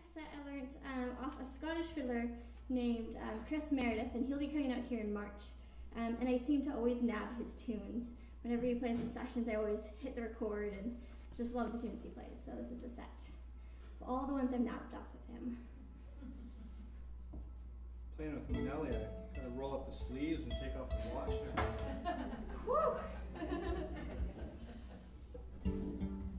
set I learned off a Scottish fiddler named Chris Meredith, and he'll be coming out here in March. And I seem to always nab his tunes. Whenever he plays in sessions, I always hit the record and just love the tunes he plays. So this is the set. All the ones I've nabbed off of him. Playing with Nelly, I gotta roll up the sleeves and take off the watch. Woo!